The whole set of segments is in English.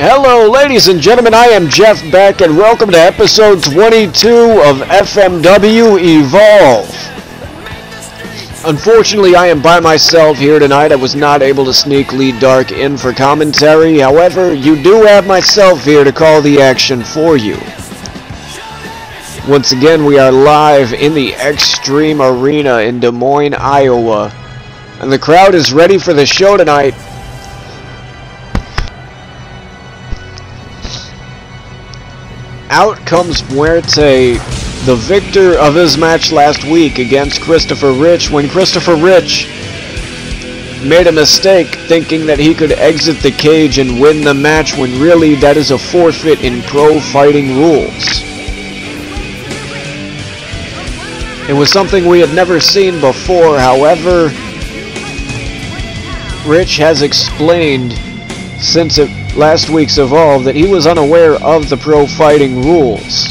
Hello, ladies and gentlemen, I am Jeff Beck, and welcome to episode 22 of FMW Evolve. Unfortunately, I am by myself here tonight. I was not able to sneak Lee Dark in for commentary. However, you do have myself here to call the action for you. Once again, we are live in the Extreme Arena in Des Moines, Iowa, and the crowd is ready for the show tonight. Out comes Muerte, the victor of his match last week against Christopher Rich, when Christopher Rich made a mistake thinking that he could exit the cage and win the match, when really that is a forfeit in pro fighting rules. It was something we had never seen before. However, Rich has explained since last week's Evolve that he was unaware of the pro fighting rules.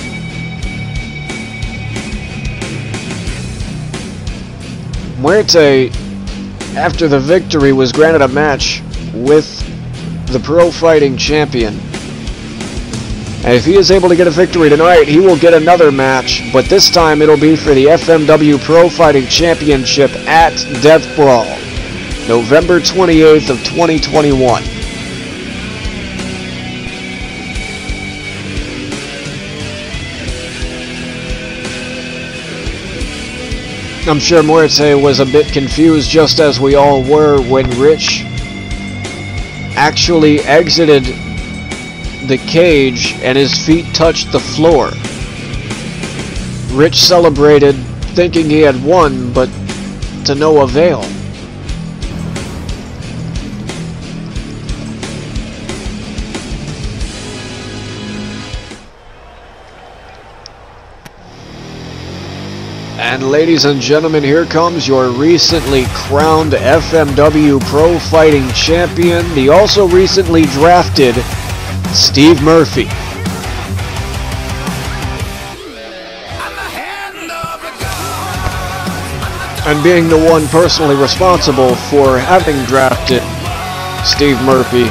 Muerte, after the victory, was granted a match with the pro fighting champion. And if he is able to get a victory tonight, he will get another match, but this time it'll be for the FMW Pro Fighting Championship at Death Brawl, November 28th of 2021. I'm sure Muerte was a bit confused, just as we all were, when Rich actually exited the cage and his feet touched the floor. Rich celebrated, thinking he had won, but to no avail. And ladies and gentlemen, here comes your recently crowned FMW Pro Fighting Champion, the also recently drafted Steve Murphy. And being the one personally responsible for having drafted Steve Murphy,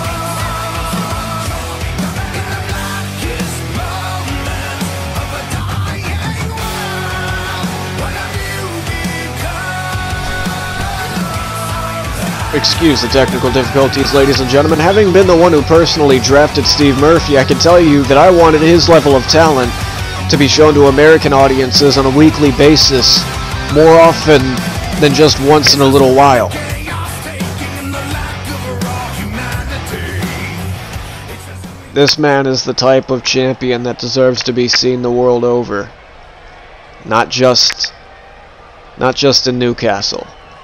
excuse the technical difficulties, ladies and gentlemen. Having been the one who personally drafted Steve Murphy, I can tell you that I wanted his level of talent to be shown to American audiences on a weekly basis, more often than just once in a little while. This man is the type of champion that deserves to be seen the world over. Not just in Newcastle.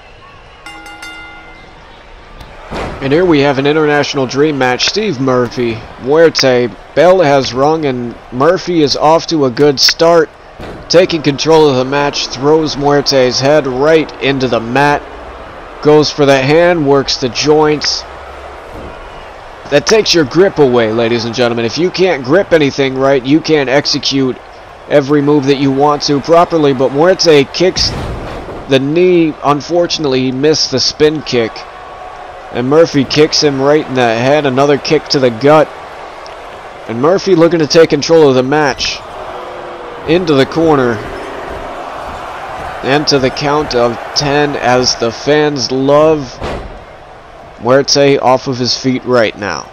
And here we have an international dream match. Steve Murphy, Muerte, bell has rung and Murphy is off to a good start. Taking control of the match, throws Muerte's head right into the mat. Goes for the hand, works the joints. That takes your grip away, ladies and gentlemen. If you can't grip anything right, you can't execute every move that you want to properly. But Muerte kicks the knee. Unfortunately, he missed the spin kick. And Murphy kicks him right in the head, another kick to the gut. And Murphy looking to take control of the match. Into the corner. And to the count of 10 as the fans love Muerte off of his feet right now.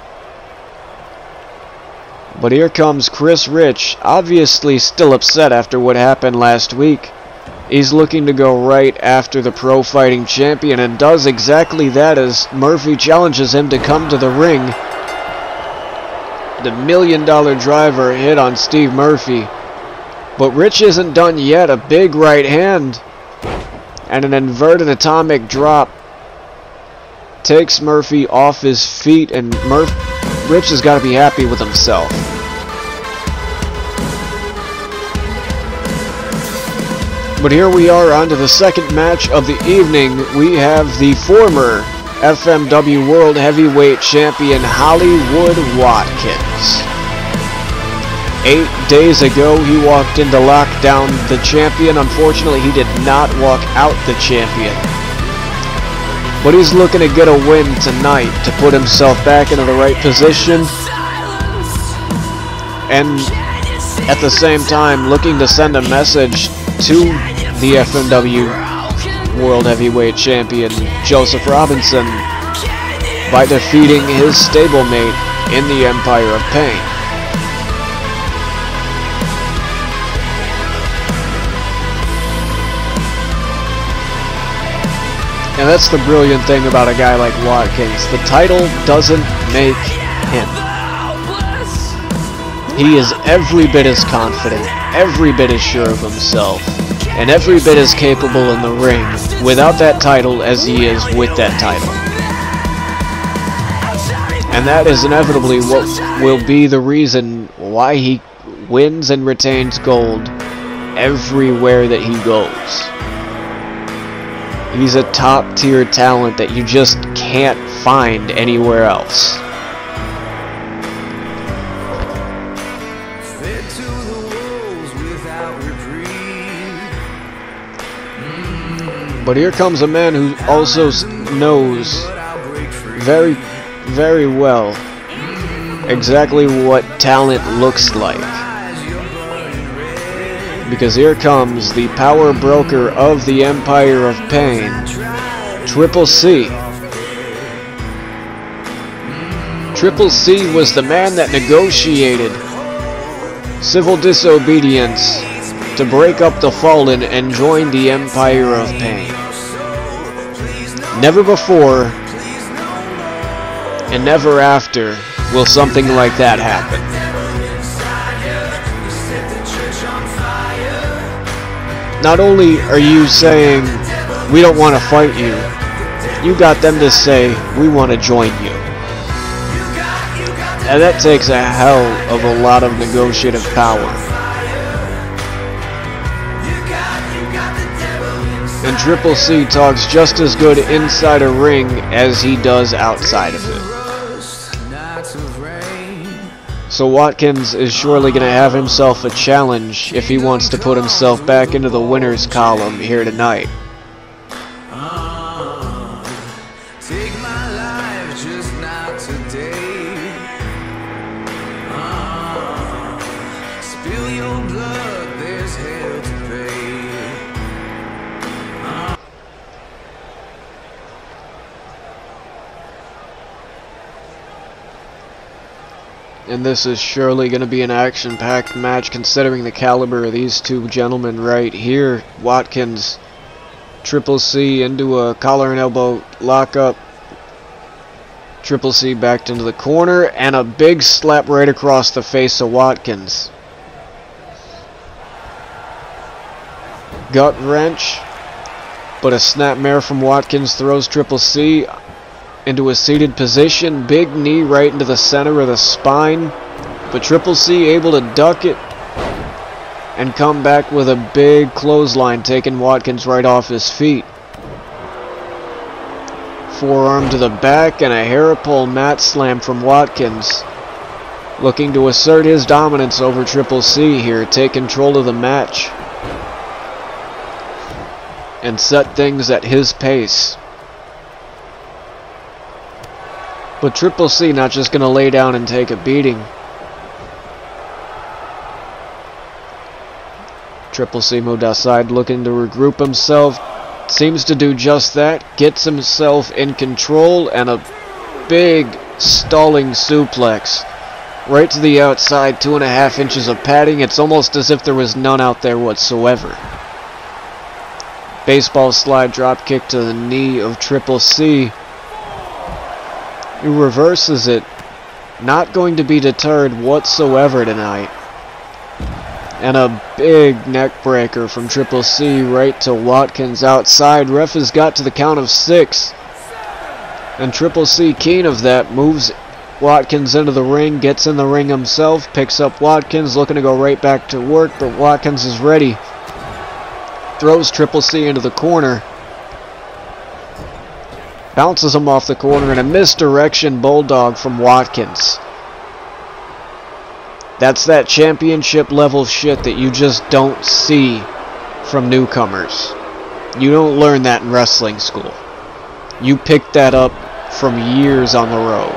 But here comes Chris Rich, obviously still upset after what happened last week. He's looking to go right after the pro fighting champion and does exactly that as Murphy challenges him to come to the ring. The $1 million driver hit on Steve Murphy. But Rich isn't done yet. A big right hand and an inverted atomic drop takes Murphy off his feet, and Rich has got to be happy with himself. But here we are on to the second match of the evening. We have the former FMW World Heavyweight Champion Hollywood Watkins. 8 days ago, he walked into lockdown the champion. Unfortunately, he did not walk out the champion. But he's looking to get a win tonight to put himself back into the right position. And at the same time, looking to send a message to the FMW World Heavyweight Champion, Joseph Robinson, by defeating his stablemate in the Empire of Pain. And that's the brilliant thing about a guy like Watkins. The title doesn't make him. He is every bit as confident, every bit as sure of himself, and every bit as capable in the ring without that title as he is with that title. And that is inevitably what will be the reason why he wins and retains gold everywhere that he goes. He's a top-tier talent that you just can't find anywhere else. But here comes a man who also knows very, very well exactly what talent looks like. Because here comes the power broker of the Empire of Pain, Triple C. Triple C was the man that negotiated civil disobedience to break up the Fallen and join the Empire of Pain. Never before and never after will something like that happen. Not only are you saying, we don't want to fight you, you got them to say, we want to join you. And that takes a hell of a lot of negotiative power. And Triple C talks just as good inside a ring as he does outside of it. So Watkins is surely going to have himself a challenge if he wants to put himself back into the winners column here tonight. Take my life just not today. Spill your blood, there's hell to pay. And this is surely going to be an action-packed match considering the caliber of these two gentlemen right here. Watkins, Triple C into a collar and elbow lockup. Triple C backed into the corner and a big slap right across the face of Watkins. Gut wrench, but a snapmare from Watkins throws Triple C into a seated position. Big knee right into the center of the spine, but Triple C able to duck it and come back with a big clothesline, taking Watkins right off his feet. Forearm to the back and a hair pull mat slam from Watkins, looking to assert his dominance over Triple C here, take control of the match and set things at his pace. But Triple C not just going to lay down and take a beating. Triple C moved outside looking to regroup himself. Seems to do just that. Gets himself in control and a big stalling suplex. Right to the outside, 2.5 inches of padding. It's almost as if there was none out there whatsoever. Baseball slide drop kick to the knee of Triple C. He reverses it, not going to be deterred whatsoever tonight. And a big neck breaker from Triple C right to Watkins outside. Ref has got to the count of 6. And Triple C, keen of that, moves Watkins into the ring, gets in the ring himself, picks up Watkins, looking to go right back to work, but Watkins is ready. Throws Triple C into the corner. Bounces him off the corner and a misdirection bulldog from Watkins. That's that championship level shit that you just don't see from newcomers. You don't learn that in wrestling school. You picked that up from years on the road.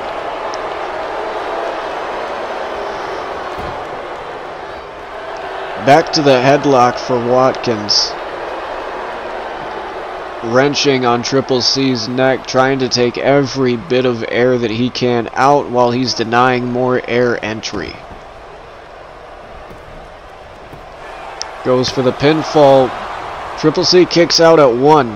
Back to the headlock for Watkins. Wrenching on Triple C's neck, trying to take every bit of air that he can out while he's denying more air entry. Goes for the pinfall. Triple C kicks out at 1.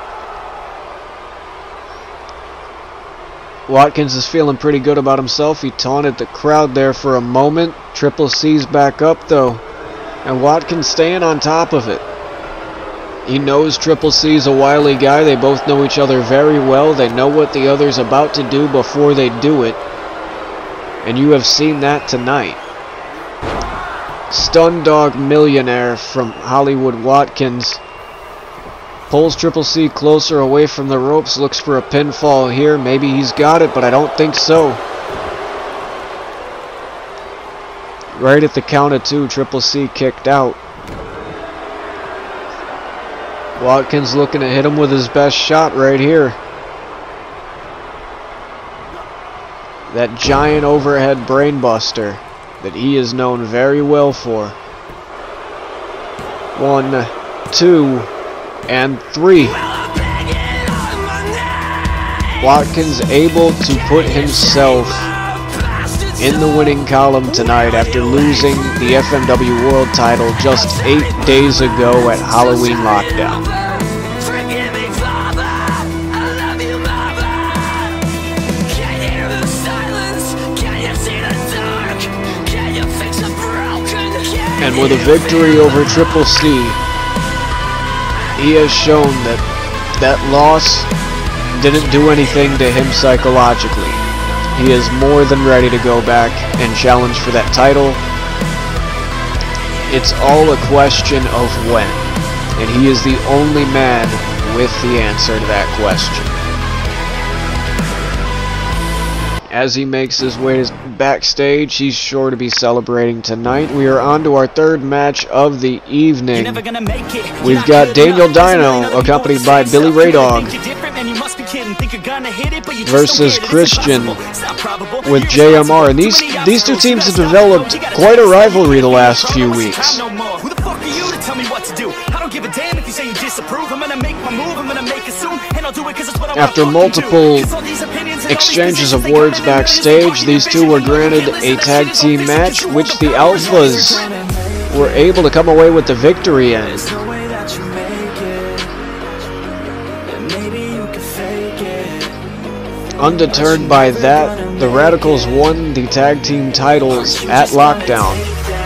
Watkins is feeling pretty good about himself. He taunted the crowd there for a moment. Triple C's back up though. And Watkins staying on top of it. He knows Triple C's a wily guy. They both know each other very well. They know what the other's about to do before they do it. And you have seen that tonight. Stun Dog Millionaire from Hollywood Watkins. Pulls Triple C closer away from the ropes. Looks for a pinfall here. Maybe he's got it, but I don't think so. Right at the count of 2, Triple C kicked out. Watkins looking to hit him with his best shot right here. That giant overhead brainbuster that he is known very well for. 1, 2, and 3. Watkins able to put himself in the winning column tonight after losing the FMW World title just 8 days ago at Halloween Lockdown. And with a victory over Triple C, he has shown that that loss didn't do anything to him psychologically. He is more than ready to go back and challenge for that title. It's all a question of when, and he is the only man with the answer to that question. As he makes his way backstage, he's sure to be celebrating tonight. We are on to our 3rd match of the evening. We've got Daniel Dino, accompanied by Billy Ray Dog, versus Christian with JMR. And these two teams have developed quite a rivalry the last few weeks. After multiple exchanges of words backstage, these two were granted a tag team match, which the Alphas were able to come away with the victory in. Undeterred by that, the Radicals won the tag team titles at Lockdown.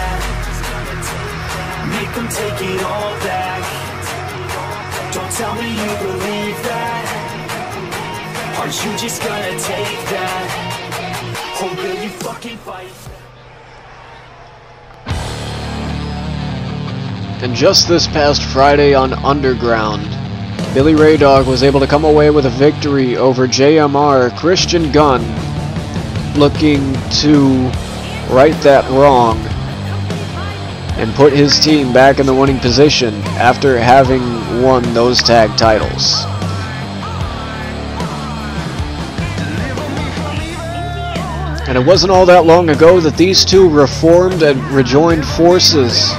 Make them take it all back. Don't tell me you believe that. Aren't you just gonna take that? Or will you fucking fight? And just this past Friday on Underground, Billy Ray Dog was able to come away with a victory over JMR. Christian Gunn looking to right that wrong and put his team back in the winning position after having won those tag titles. And it wasn't all that long ago that these two reformed and rejoined forces.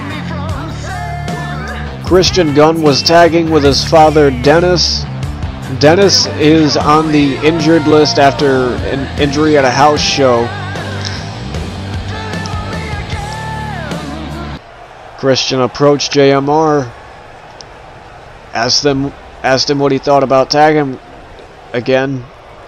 Christian Gunn was tagging with his father Dennis. Dennis is on the injured list after an injury at a house show. Christian approached JMR, asked him what he thought about tagging again.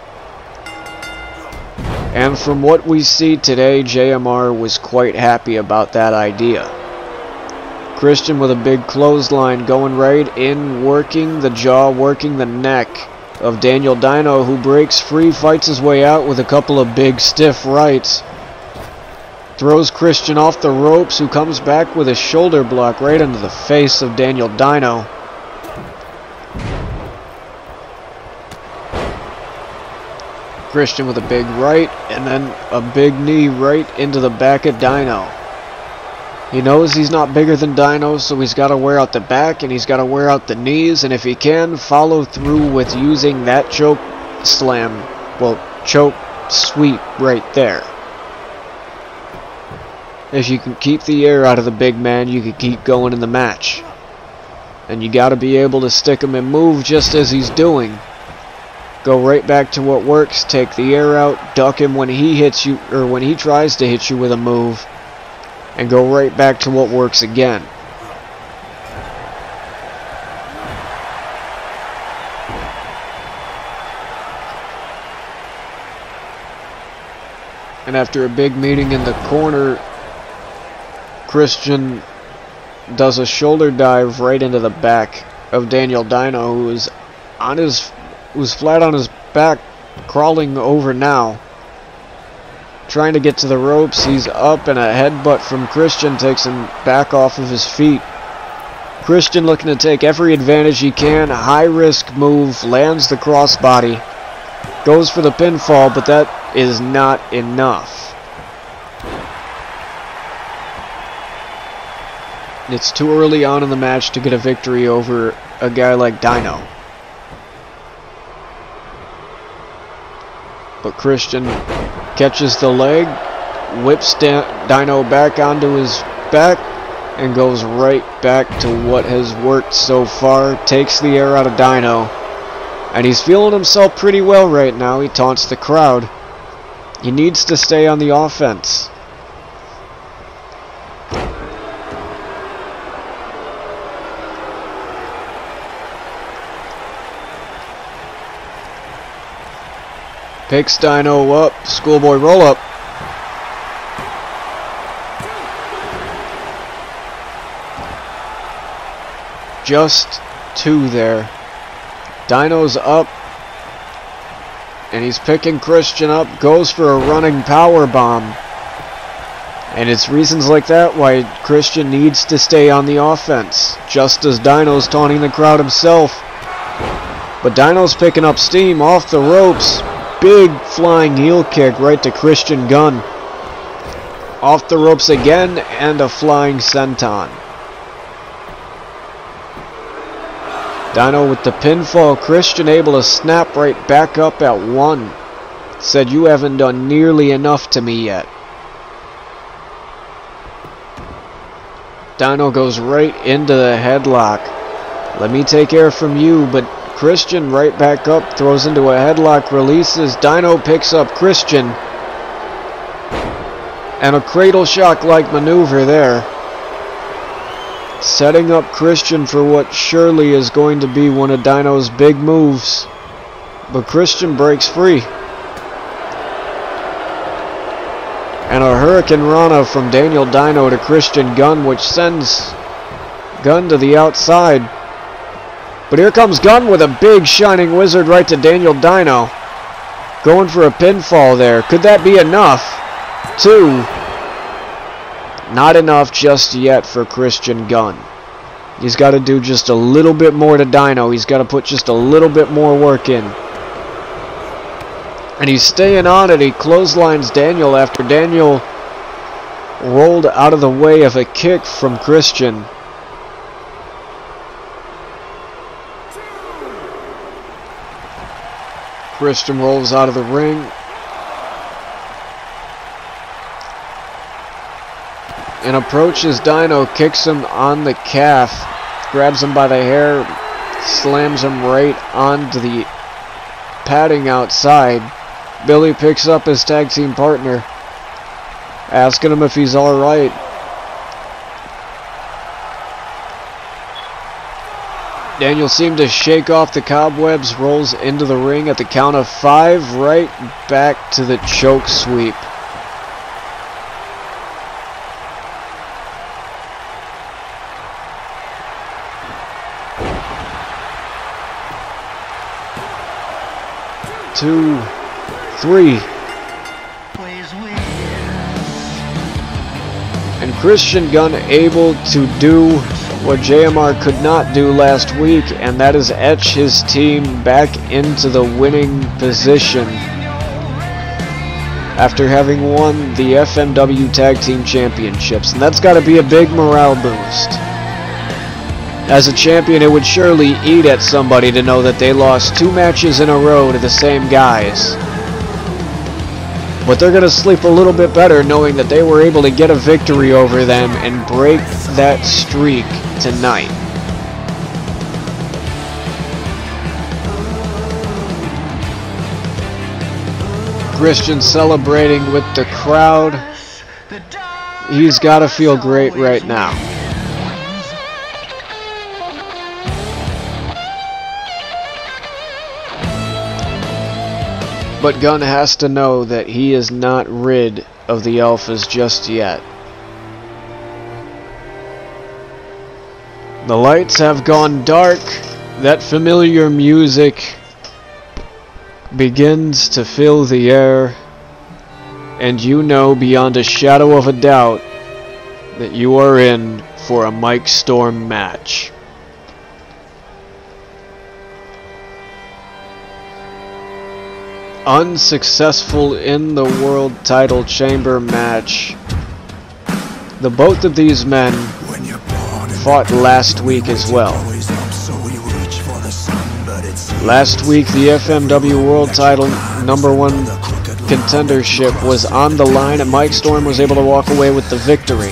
And from what we see today, JMR was quite happy about that idea. Christian with a big clothesline going right in, working the jaw, working the neck of Daniel Dino, who breaks free, fights his way out with a couple of big stiff rights. Throws Christian off the ropes, who comes back with a shoulder block right into the face of Daniel Dino. Christian with a big right, and then a big knee right into the back of Dino. He knows he's not bigger than Dino, so he's got to wear out the back and he's got to wear out the knees, and if he can, follow through with using that choke slam, well, choke sweep right there. If you can keep the air out of the big man, you can keep going in the match. And you got to be able to stick him and move just as he's doing. Go right back to what works, take the air out, duck him when he hits you, or when he tries to hit you with a move, and go right back to what works again. And after a big meeting in the corner, Christian does a shoulder dive right into the back of Daniel Dino, who's flat on his back, crawling over now, trying to get to the ropes. He's up, and a headbutt from Christian takes him back off of his feet. Christian looking to take every advantage he can. High risk move, lands the crossbody, goes for the pinfall, but that is not enough. It's too early on in the match to get a victory over a guy like Dino. But Christian catches the leg, whips Dino back onto his back, and goes right back to what has worked so far. Takes the air out of Dino, and he's feeling himself pretty well right now. He taunts the crowd. He needs to stay on the offense. Picks Dino up, schoolboy roll up. Just two there. Dino's up, and he's picking Christian up, goes for a running power bomb. And it's reasons like that why Christian needs to stay on the offense, just as Dino's taunting the crowd himself. But Dino's picking up steam off the ropes. Big flying heel kick right to Christian Gunn. Off the ropes again, and a flying senton. Dino with the pinfall. Christian able to snap right back up at one. Said, "You haven't done nearly enough to me yet." Dino goes right into the headlock. "Let me take air from you," but Christian right back up, throws into a headlock, releases. Dino picks up Christian. And a cradle shock-like maneuver there. Setting up Christian for what surely is going to be one of Dino's big moves. But Christian breaks free. And a Hurricane Rana from Daniel Dino to Christian Gunn, which sends Gunn to the outside. But here comes Gunn with a big Shining Wizard right to Daniel Dino. Going for a pinfall there. Could that be enough? Two. Not enough just yet for Christian Gunn. He's got to do just a little bit more to Dino. He's got to put just a little bit more work in. And he's staying on it. He clotheslines Daniel after Daniel rolled out of the way of a kick from Christian. Christian rolls out of the ring. And approaches Dino, kicks him on the calf, grabs him by the hair, slams him right onto the padding outside. Billy picks up his tag team partner, asking him if he's alright. Daniel seemed to shake off the cobwebs, rolls into the ring at the count of 5, right back to the choke sweep. Two, three. And Christian Gunn able to do what JMR could not do last week, and that is etch his team back into the winning position after having won the FMW Tag Team Championships, and that's got to be a big morale boost. As a champion, it would surely eat at somebody to know that they lost 2 matches in a row to the same guys. But they're going to sleep a little bit better knowing that they were able to get a victory over them and break that streak tonight. Christian celebrating with the crowd. He's got to feel great right now. But Gunn has to know that he is not rid of the Alphas just yet. The lights have gone dark. That familiar music begins to fill the air. And you know beyond a shadow of a doubt that you are in for a Mike Storm match. Unsuccessful in the world title chamber match. The both of these men fought last week as well. Last week the FMW world title #1 contendership was on the line and Mike Storm was able to walk away with the victory.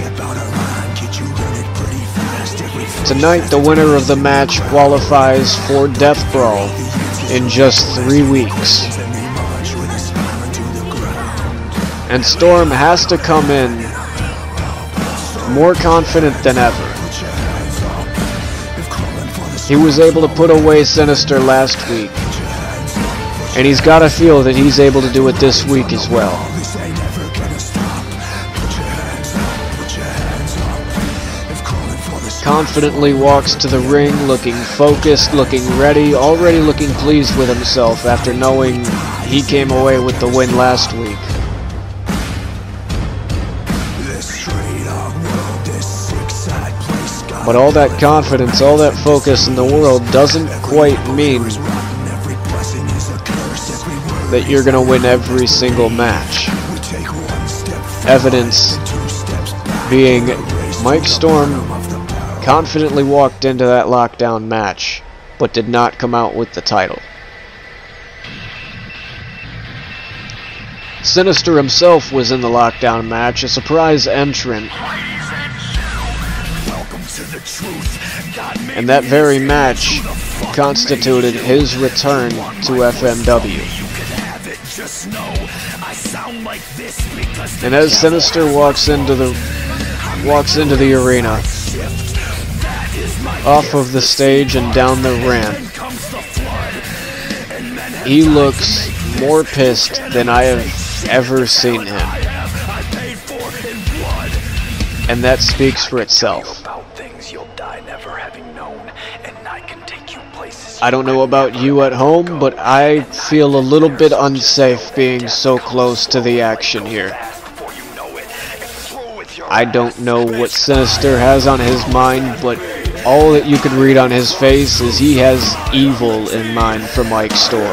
Tonight the winner of the match qualifies for Death Brawl in just 3 weeks. And Storm has to come in more confident than ever. He was able to put away Sinister last week, and he's got to feel that he's able to do it this week as well. Confidently walks to the ring, looking focused, looking ready, already looking pleased with himself after knowing he came away with the win last week. But all that confidence, all that focus in the world doesn't quite mean that you're going to win every single match. Evidence being Mike Storm confidently walked into that lockdown match, but did not come out with the title. Sinister himself was in the lockdown match, a surprise entrant. And that very match constituted his return to FMW. And as Sinister walks into the arena, off of the stage and down the ramp, he looks more pissed than I have ever seen him. And that speaks for itself. I don't know about you at home, but I feel a little bit unsafe being so close to the action here. I don't know what Sinister has on his mind, but all that you could read on his face is he has evil in mind for Mike Storm.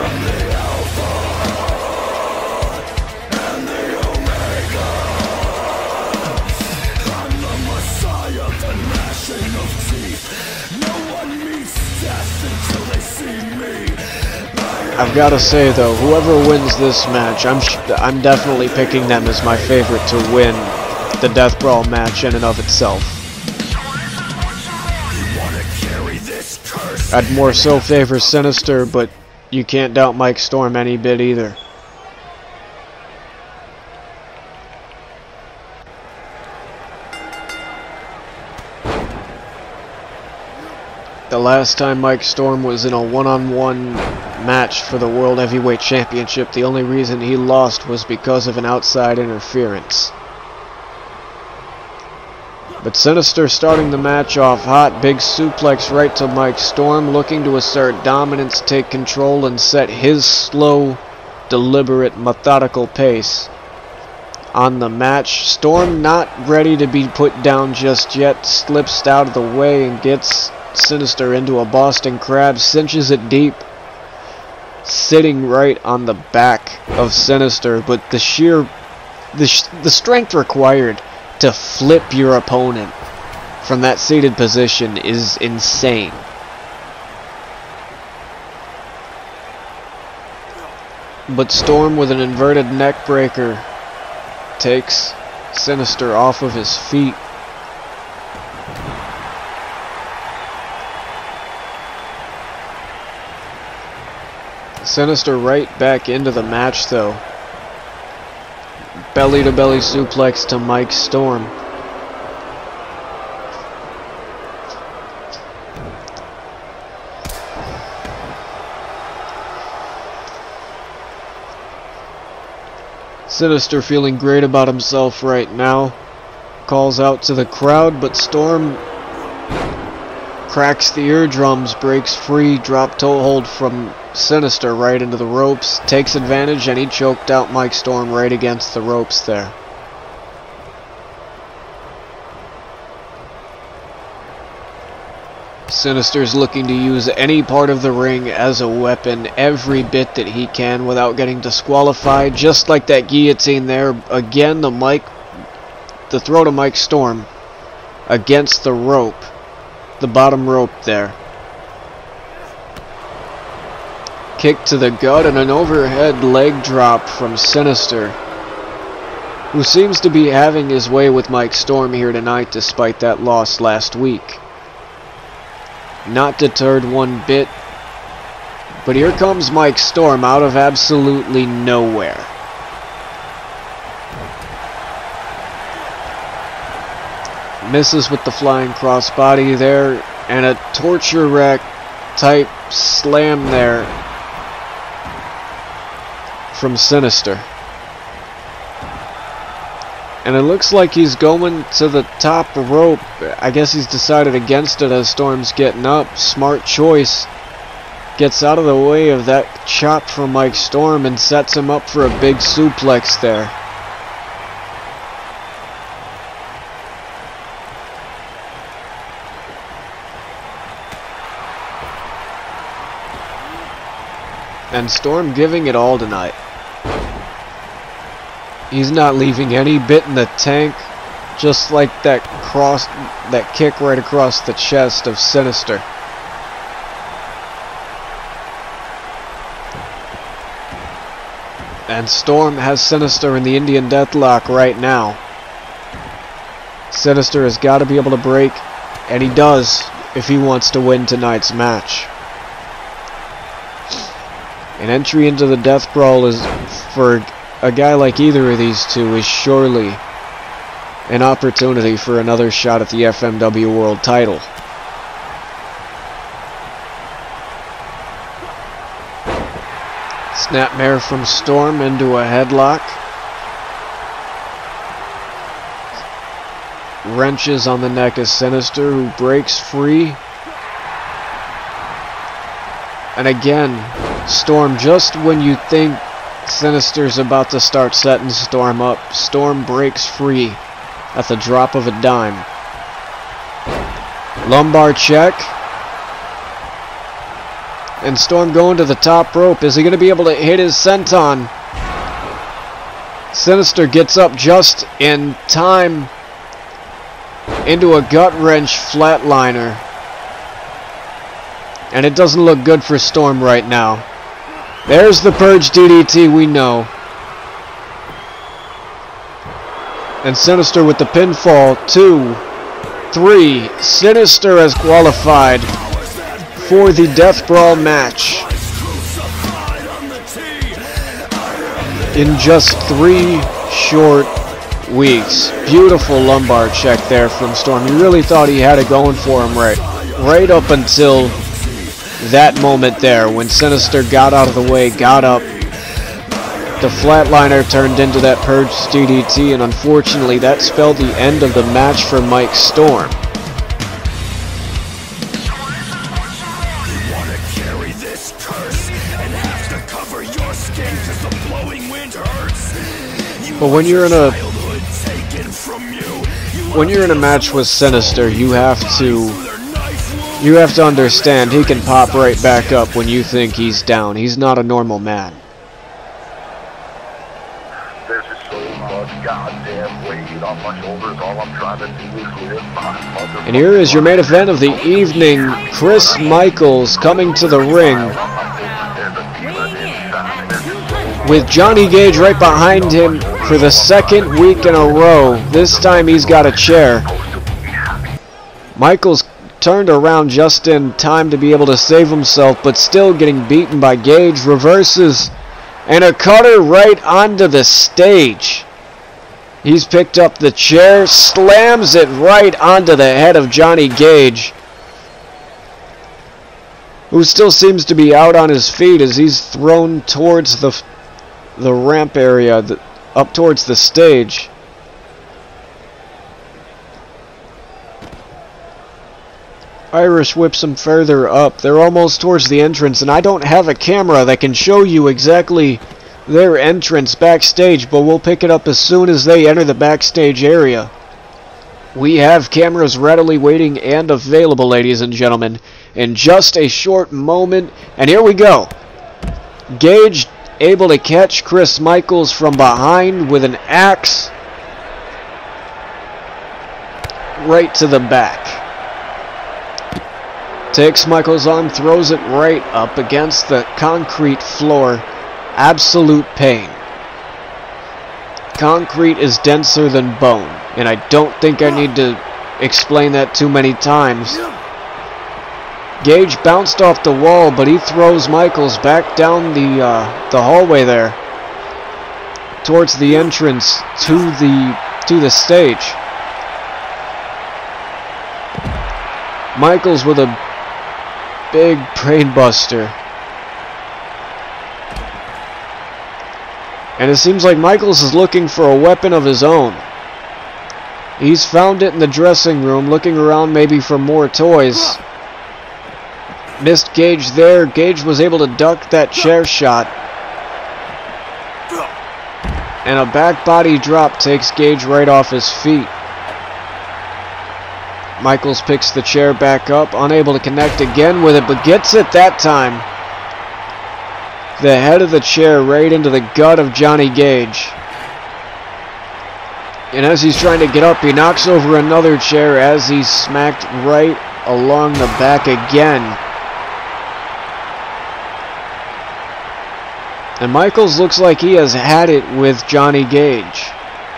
I've got to say though, whoever wins this match, I'm definitely picking them as my favorite to win the Death Brawl match in and of itself. I'd more so favor Sinister, but you can't doubt Mike Storm any bit either. The last time Mike Storm was in a one-on-one match for the World Heavyweight Championship, the only reason he lost was because of an outside interference. But Sinister starting the match off hot, big suplex right to Mike Storm, looking to assert dominance, take control, and set his slow, deliberate, methodical pace on the match. Storm not ready to be put down just yet, slips out of the way and gets Sinister into a Boston Crab, cinches it deep, sitting right on the back of Sinister, but the sheer the strength required to flip your opponent from that seated position is insane. But Storm with an inverted neck breaker takes Sinister off of his feet. Sinister right back into the match though. Belly to belly suplex to Mike Storm. Sinister feeling great about himself right now. Calls out to the crowd, but Storm cracks the eardrums, breaks free, drop toe hold from Sinister right into the ropes, takes advantage, and he choked out Mike Storm right against the ropes there. Sinister's looking to use any part of the ring as a weapon, every bit that he can without getting disqualified, just like that guillotine there. Again, the throw to Mike Storm against the rope, the bottom rope there. Kick to the gut and an overhead leg drop from Sinister, who seems to be having his way with Mike Storm here tonight despite that loss last week. Not deterred one bit, but here comes Mike Storm out of absolutely nowhere. Misses with the flying crossbody there, and a torture rack type slam there from Sinister. And it looks like he's going to the top rope. I guess he's decided against it as Storm's getting up. Smart choice. Gets out of the way of that chop from Mike Storm and sets him up for a big suplex there. And Storm giving it all tonight. He's not leaving any bit in the tank, just like that kick right across the chest of Sinister. And Storm has Sinister in the Indian Deathlock right now. Sinister has got to be able to break, and he does if he wants to win tonight's match. An entry into the Death Brawl is, for a guy like either of these two, is surely an opportunity for another shot at the FMW World title. Snapmare from Storm into a headlock. Wrenches on the neck of Sinister, who breaks free. And again, Storm, just when you think Sinister's about to start setting Storm up, Storm breaks free at the drop of a dime. Lumbar check. And Storm going to the top rope. Is he going to be able to hit his senton? Sinister gets up just in time into a gut wrench flatliner. And it doesn't look good for Storm right now. There's the Purge DDT we know. And Sinister with the pinfall. 2, 3. Sinister has qualified for the Death Brawl match in just 3 short weeks. Beautiful lumbar check there from Storm. He really thought he had it going for him right up until that moment there when Sinister got out of the way, got up. The flatliner turned into that Purge DDT, and unfortunately that spelled the end of the match for Mike Storm. But when you're in a match with Sinister, you have to understand he can pop right back up when you think he's down. He's not a normal man. There's just so much goddamn weight off my shoulders. All I'm trying to do is live my mother. And here is your main event of the evening, Chris Michaels coming to the ring with Johnny Gage right behind him for the second week in a row. This time he's got a chair. Michaels turned around just in time to be able to save himself, but still getting beaten by Gage. Reverses and a cutter right onto the stage. He's picked up the chair, slams it right onto the head of Johnny Gage, who still seems to be out on his feet as he's thrown towards the ramp area, up towards the stage. Irish whips him further up. They're almost towards the entrance, and I don't have a camera that can show you exactly their entrance backstage, but we'll pick it up as soon as they enter the backstage area. We have cameras readily waiting and available, ladies and gentlemen, in just a short moment. And here we go. Gage able to catch Chris Michaels from behind with an axe right to the back. Takes Michaels on, throws it right up against the concrete floor. Absolute pain. Concrete is denser than bone, and I don't think I need to explain that too many times. Gage bounced off the wall, but he throws Michaels back down the hallway there towards the entrance to the stage. Michaels with a big brain buster. And it seems like Michaels is looking for a weapon of his own. He's found it in the dressing room, looking around maybe for more toys. Missed Gage there. Gage was able to duck that chair shot. And a back body drop takes Gage right off his feet. Michaels picks the chair back up, unable to connect again with it, but gets it that time. The head of the chair right into the gut of Johnny Gage. And as he's trying to get up, he knocks over another chair as he's smacked right along the back again. And Michaels looks like he has had it with Johnny Gage.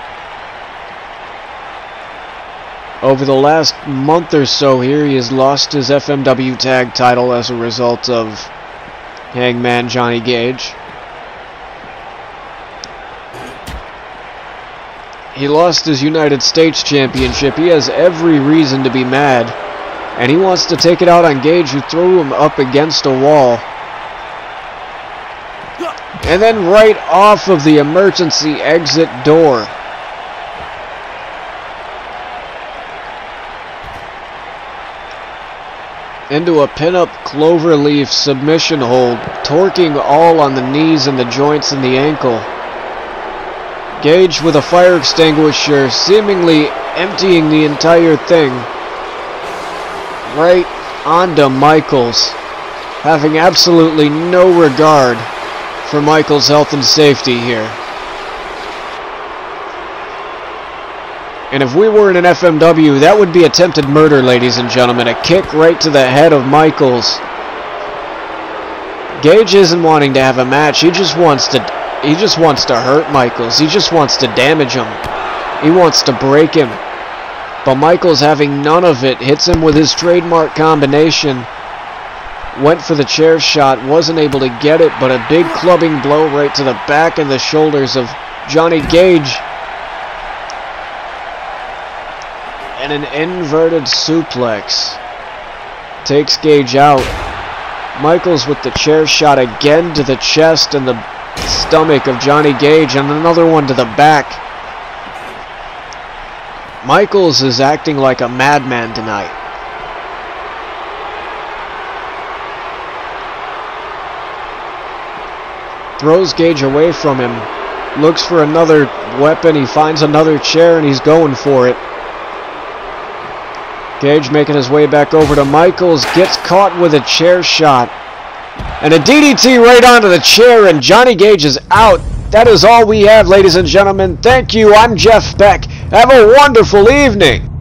Over the last month or so here, he has lost his FMW tag title as a result of Hangman Johnny Gage. He lost his United States Championship. He has every reason to be mad. And he wants to take it out on Gage, who threw him up against a wall. And then right off of the emergency exit door. Into a pin-up cloverleaf submission hold, torquing all on the knees and the joints and the ankle. Gage with a fire extinguisher, seemingly emptying the entire thing right onto Michaels, having absolutely no regard for Michaels' health and safety here. And if we were in an FMW, that would be attempted murder, ladies and gentlemen. A kick right to the head of Michaels. Gage isn't wanting to have a match. He just wants to hurt Michaels. He just wants to damage him. He wants to break him. But Michaels, having none of it, hits him with his trademark combination. Went for the chair shot, wasn't able to get it, but a big clubbing blow right to the back and the shoulders of Johnny Gage. And an inverted suplex takes Gage out. Michaels with the chair shot again to the chest and the stomach of Johnny Gage, and another one to the back. Michaels is acting like a madman tonight. Throws Gage away from him. Looks for another weapon. He finds another chair and he's going for it. Gage making his way back over to Michaels. Gets caught with a chair shot. And a DDT right onto the chair, and Johnny Gage is out. that is all we have, ladies and gentlemen. Thank you. I'm Jeff Beck. Have a wonderful evening.